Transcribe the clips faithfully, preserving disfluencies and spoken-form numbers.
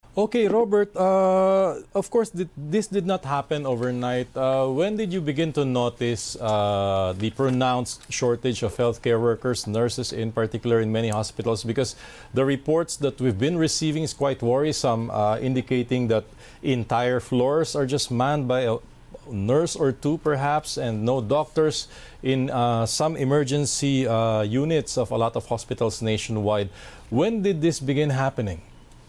Okay, Robert, uh, of course, th this did not happen overnight. Uh, when did you begin to notice uh, the pronounced shortage of healthcare workers, nurses in particular, in many hospitals? Because the reports that we've been receiving is quite worrisome, uh, indicating that entire floors are just manned by a nurse or two, perhaps, and no doctors in uh, some emergency uh, units of a lot of hospitals nationwide. When did this begin happening?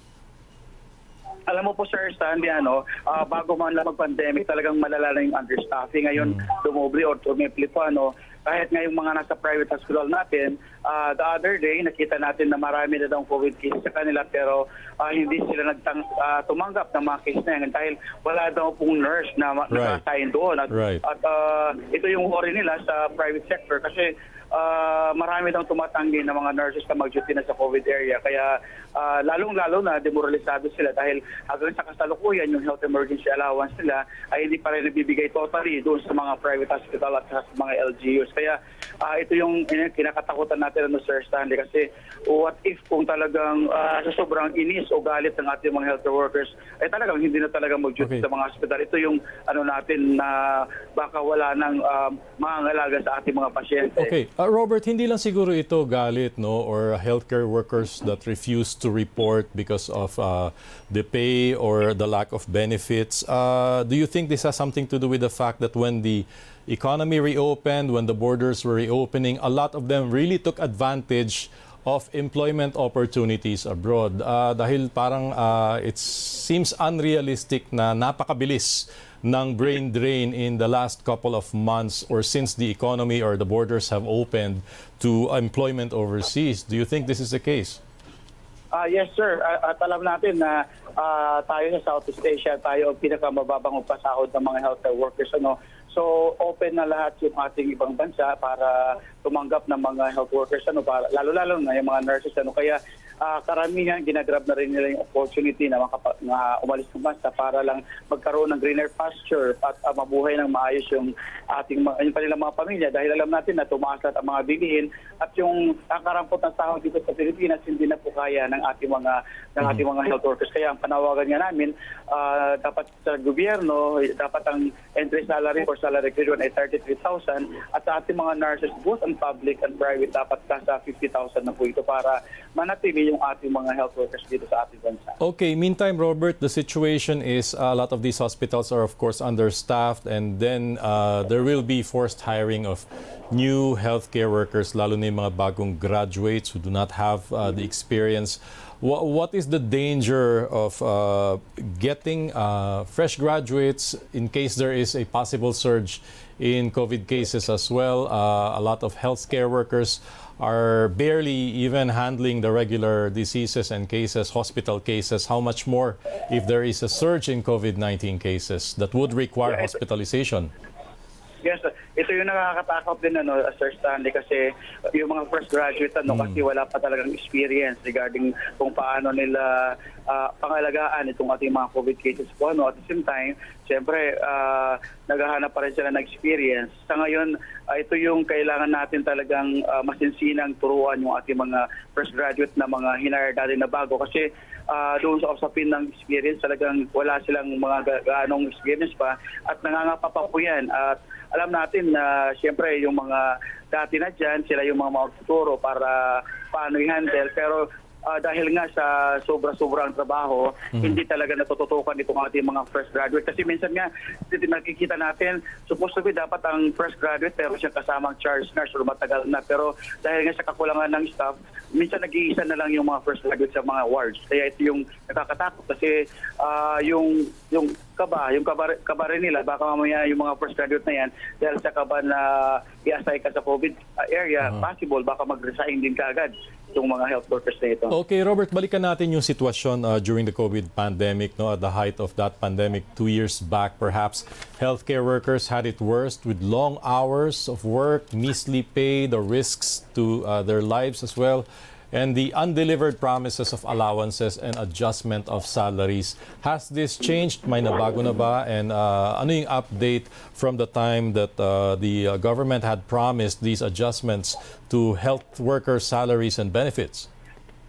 Alam mo po, Sir Stanley, ano, uh, bago man lang mag-pandemic, talagang malala na yung understaffing. Ngayon, mm. dumoble or tumiple pa, ano, kahit ngayong mga nasa private hospital natin, uh, the other day, nakita natin na marami na daw COVID cases sa kanila, pero uh, hindi sila nagtang, uh, tumanggap ng mga case na yan dahil wala daw pong nurse na right. naka-assign doon. At, right. at uh, ito yung worry nila sa private sector kasi Uh, marami daw tumatanggi ng mga nurses na mag-duty na sa COVID area. Kaya uh, lalong-lalo na demoralisado sila dahil hanggang sa kasalukuyan yung health emergency allowance nila ay hindi pa rin nabibigay totally doon sa mga private hospital at sa mga L G Us. Kaya uh, ito yung kinakatakutan natin, ano, Sir Stanley, kasi what if kung talagang uh, sa sobrang inis o galit ng ating mga health workers ay talagang hindi na talaga mag-duty okay. sa mga hospital. Ito yung ano natin na baka wala ng uh, mangangalaga sa ating mga pasyente. Okay. Uh, Robert, hindi lang siguro ito galit, no, or healthcare workers that refuse to report because of uh, the pay or the lack of benefits. Uh, do you think this has something to do with the fact that when the economy reopened, when the borders were reopening, a lot of them really took advantage of employment opportunities abroad? Uh, dahil parang uh, it seems unrealistic na napakabilis ng brain drain in the last couple of months or since the economy or the borders have opened to employment overseas. Do you think this is the case? Uh, yes, sir. Uh, at alam natin na uh, tayo sa Southeast Asia, tayo ang pinakamababang pasahod ng mga healthcare workers. Ano? So, open na lahat yung ating ibang bansa para tumanggap ng mga health workers, ano, para, lalo-lalo na yung mga nurses. Ano. Kaya Uh, karamihan, ginagrab na rin nila yung opportunity na, makapa, na umalis ng bansa para lang magkaroon ng greener pasture at uh, mabuhay ng maayos yung ating yung kanilang mga pamilya. Dahil alam natin na tumaas lahat ang mga bilihin at yung ang karampot ng sahod dito sa Pilipinas hindi na po kaya ng ating mga ng ating mga health workers. Kaya ang panawagan nga namin, uh, dapat sa gobyerno, dapat ang entry salary or salary grade ay thirty-three thousand at sa ating mga nurses, both on public and private, dapat nasa fifty thousand na po ito para manatili yung ating mga health workers dito sa ating bansa. Okay, meantime, Robert, the situation is uh, a lot of these hospitals are of course understaffed, and then uh, there will be forced hiring of new healthcare workers, lalo na yung mga bagong graduates who do not have uh, the experience. What, what is the danger of uh, getting uh, fresh graduates in case there is a possible surge in COVID cases as well? Uh, a lot of healthcare workers are barely even handling the regular diseases and cases, hospital cases. How much more if there is a surge in COVID nineteen cases that would require yeah, hospitalization? Yes, ito yung nakakatakot din, ano, Sir Stanley, kasi yung mga fresh graduate, ano, mm. kasi wala pa talagang experience regarding kung paano nila uh, pangalagaan itong ating mga COVID cases po. Ano. At the same time, siyempre, uh, naghahanap pa rin sila ng experience. Sa ngayon, uh, ito yung kailangan natin talagang uh, masinsinang turuan yung ating mga fresh graduate na mga hinire dati na bago. Kasi uh, doon sa usapin ng experience, talagang wala silang mga gaanong experience pa at nangangapa pa po yan. At alam natin na siyempre yung mga dati na dyan, sila yung mga magtuturo para paano i-handle. Pero uh, dahil nga sa sobra-sobrang trabaho, mm-hmm. hindi talaga natututukan itong ating mga fresh graduate. Kasi minsan nga, nakikita natin, supposed to be dapat ang fresh graduate pero siya kasamang charge nurse or matagal na. Pero dahil nga sa kakulangan ng staff, minsan nag-iisa na lang yung mga fresh graduate sa mga wards. Kaya ito yung nakakatakot kasi uh, yung yung kaba, yung kaba, kaba rin nila, baka mamaya yung mga fresh graduate na yan, dahil sa kaba na i-assign ka sa COVID area, uh-huh. possible, baka mag-resign din kaagad itong mga health workers na ito. Okay, Robert, balikan natin yung sitwasyon uh, during the COVID pandemic, no? At the height of that pandemic, two years back perhaps, healthcare workers had it worst with long hours of work, measly pay, the risks to uh, their lives as well, and the undelivered promises of allowances and adjustment of salaries. Has this changed? May nabago na ba? And uh, ano yung update from the time that uh, the uh, government had promised these adjustments to health workers' salaries and benefits?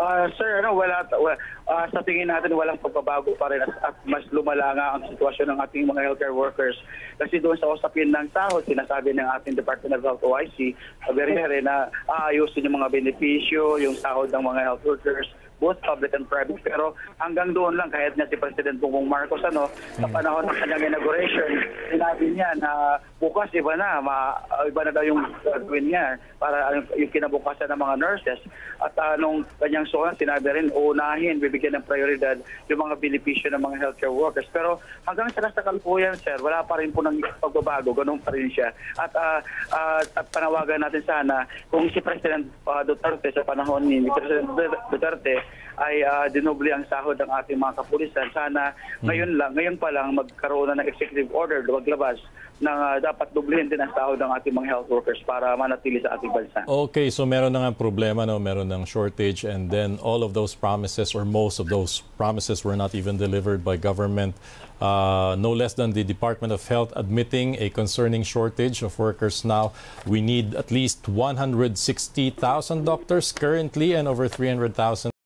Ah, sir, ano, wala, wala ah, sa tingin natin walang pagbabago pa rin at, at mas lumala nga ang sitwasyon ng ating mga healthcare workers. Kasi doon sa usapin ng sahod, sinasabi ng ating Department of Health O I C, sabi rin na aayusin yung mga benepisyo, yung sahod ng mga health workers, both public and private. Pero hanggang doon lang, kahit nga si President Bongbong Marcos, ano, sa panahon ng kanyang inauguration, sinabi niya na bukas iba na, ma, iba na daw yung gagawin niya para yung, yung kinabukasan ng mga nurses. At uh, nung kanyang suhan, sinabi rin, unahin, bibigyan ng prioridad yung mga benepisyo ng mga healthcare workers. Pero hanggang sa nasakal po yan, sir, wala pa rin po ng pagbabago, ganun pa rin siya. At, uh, uh, at panawagan natin sana, kung si President uh, Duterte sa panahon ni President Duterte ay uh, dinoble ang sahod ng ating mga kapulisan. Sana ngayon lang, ngayon pa lang magkaroon na ng executive order, maglabas na uh, dapat doblehin din ang sahod ng ating mga health workers para manatili sa ating bansa. Okay, so meron na nga problema, no? Meron ng shortage, and then all of those promises or most of those promises were not even delivered by government. Uh, no less than the Department of Health admitting a concerning shortage of workers now. We need at least one hundred sixty thousand doctors currently and over three hundred thousand